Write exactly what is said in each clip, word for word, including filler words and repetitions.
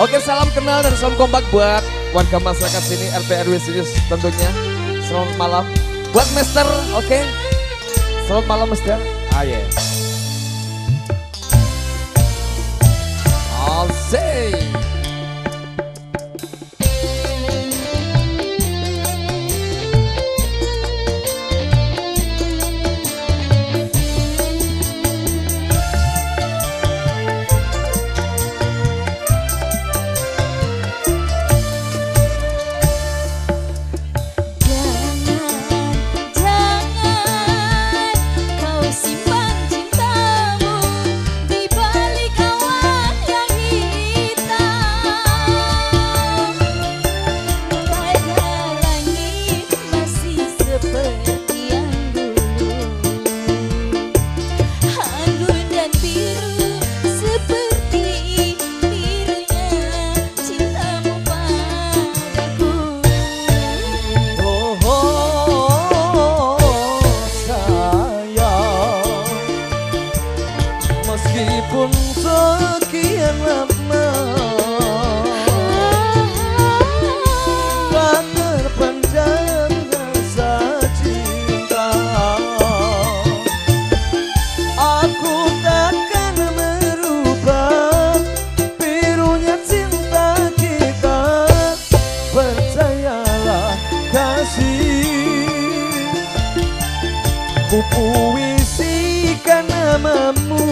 Oke, salam kenal dan salam kompak buat warga masyarakat sini, R T R W sini tentunya. Selamat malam buat Mister, oke. Selamat malam Mister. Ah ya. I'll say. Meskipun sekian lama tak terpendam rasa cinta, aku takkan merubah birunya cinta kita. Percayalah kasih, ku puisikan namamu,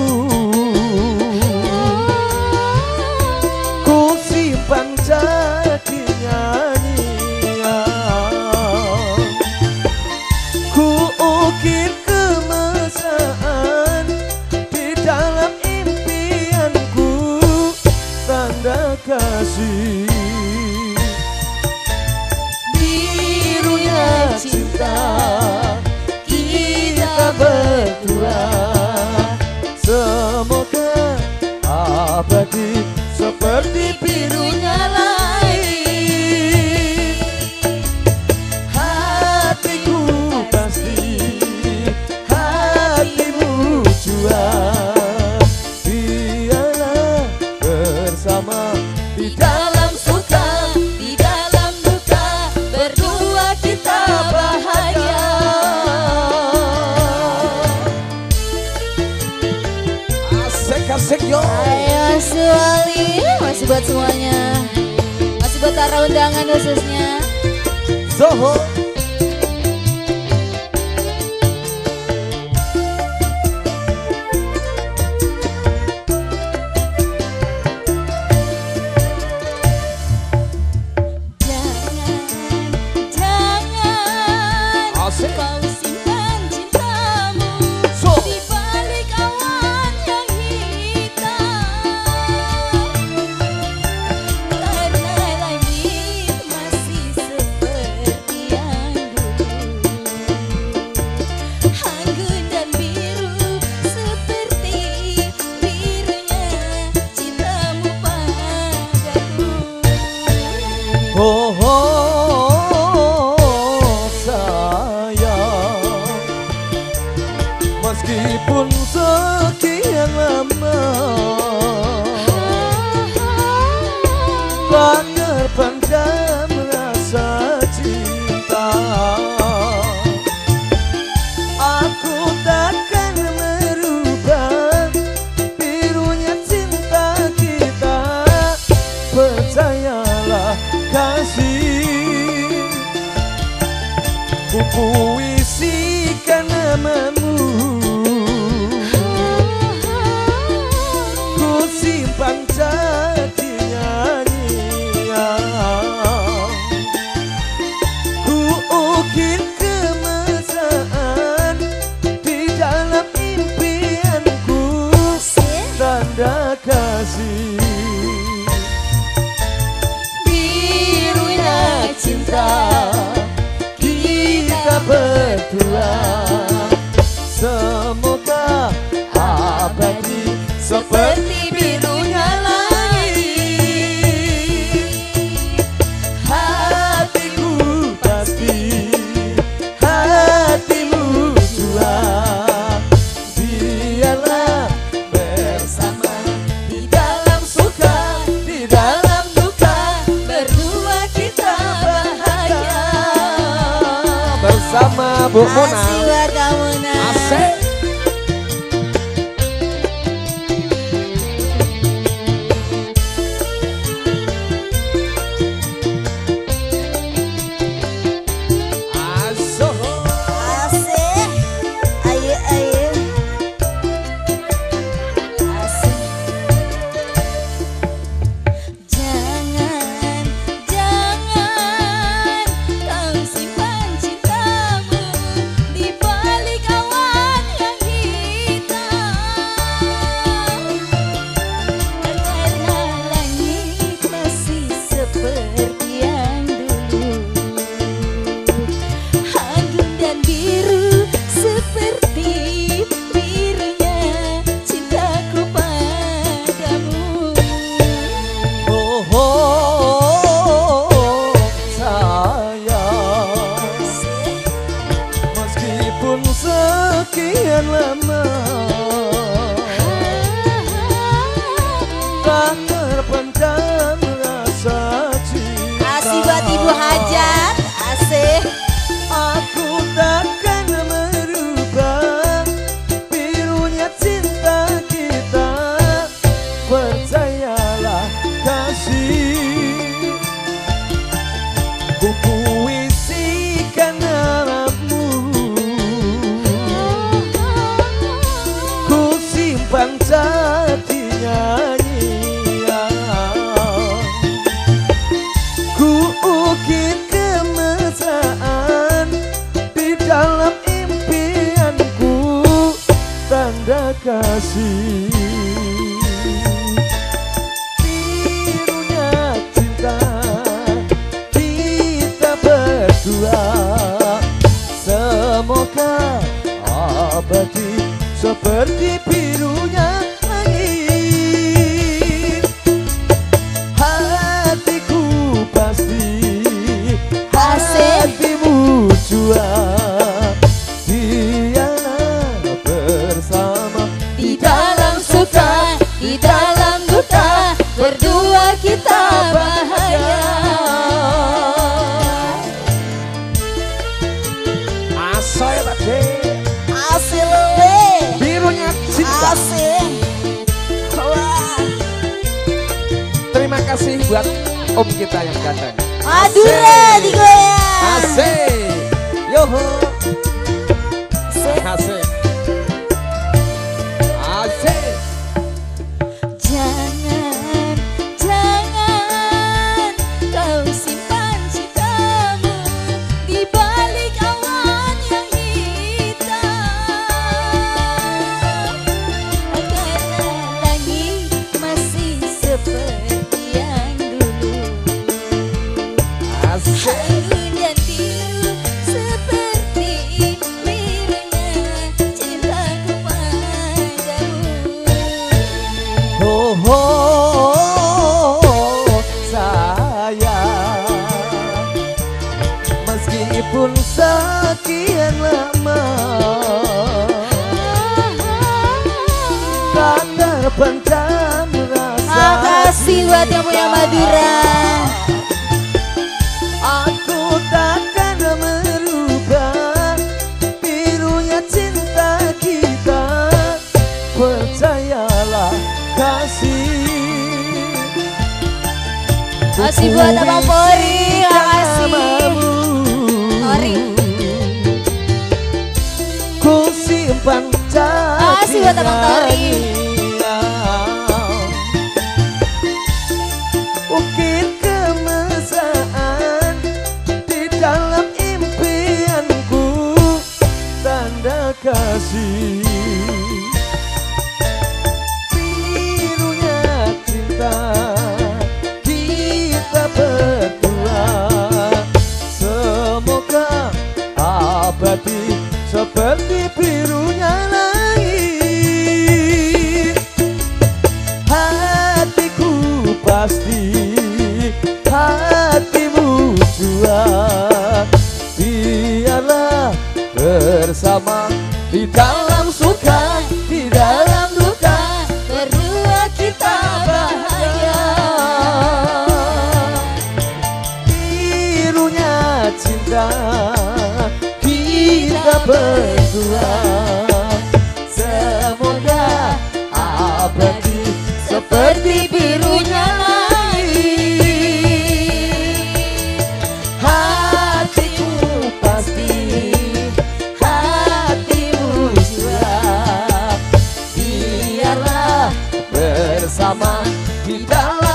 ku simpan jadi nyanyian, ku ukir kemesraan di dalam impianku, tanda kasih. Birunya cinta kita berdua, semoga abadi seperti birunya langit. Hatiku pasti, hatimu jua, biarlah bersama di dalam suka, di dalam duka, berdua kita bahagia. Asik yo. Ayo Suali, masih buat semuanya, masih buat para undangan khususnya Zoho. Jangan, jangan Asik. kau simpan cintamu So. di balik awan yang hitam, karena langit masih seperti yang dulu, anggun dan biru seperti birunya cintamu padaku. Oh, oh, sayang, meskipun sekian lama tak terpendam rasa cinta, aku takkan merubah birunya cinta kita. Percayalah kasih, ku puisikan namamu, ku simpan jadi nyanyian, ku ukir kemesraan di dalam impianku, tanda kasih. Birunya cinta kita berdua, semoga abadi seperti birunya langit. Hatiku pasti, hatimu jua, biarlah bersama di dalam suka, di dalam sama Bu Mona. Asik buat kamu Nah. Asik. Asik. Ayo ayo. Asik. Jangan, jangan kau simpan cintamu di balik awan yang hitam. Karena langit masih seperti yang dulu. Agung dan biru seperti birunya cintaku padamu. Oh, oh, sayang, meskipun sekian lama tak terpendam rasa cinta. Asik buat Ibu Hajat. Asik. Aku takkan merubah birunya cinta kita. Percayalah kasih, ku puisikan namamu, ku simpan jadi nyanyian, ku ukir kemesraan di dalam impianku, tanda kasih. Birunya cinta kita berdua, semoga abadi seperti birunya langit. Hatiku pasti, hatimu jua, dialah bersama Di dalam suka, di dalam duka, berdua kita bahagia. Asoy tadi. Asik lele. Birunya cinta. Asik. Wah. Terima kasih buat om kita yang ganteng. Madura digoyang. Asik. Yoho. Asik. Asik. Asik. Jangan, jangan kau simpan cintamu di balik awan yang hitam. Karena langit masih seperti yang dulu. Asik. Agung dan biru seperti birunya cintaku padamu. Oh, oh, sayang, meskipun sekian lama tak terpendam rasa Makasih buat yang punya Madura. Aku takkan merubah birunya cinta kita. Percayalah kasih, Makasih buat Abang Pori. Makasih. Pori. Ku simpan Makasih buat Abang Tori. Ukir kemesraan di dalam impianku, tanda kasih. Birunya cinta kita berdua, semoga abadi seperti birunya langit. Hatiku pasti, hatimu jua, biarlah bersama di dalam suka, di dalam duka, Berdua kita bahagia. birunya cinta kita berdua. Semoga abadi seperti birunya langit. Hatimu pasti, hatimu juga. Biarlah bersama di dalam